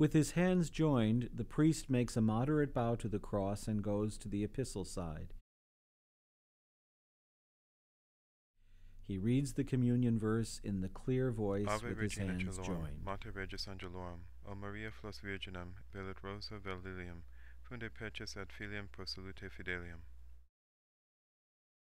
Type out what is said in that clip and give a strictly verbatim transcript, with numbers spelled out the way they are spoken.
With his hands joined, the priest makes a moderate bow to the cross and goes to the epistle side. He reads the communion verse in the clear voice Ave with his Regina hands Celorum, joined. Mater Regis Angelorum, O Maria Flos Virginum, velit rosa vel lilium, funde peces ad filium pro salute fidelium.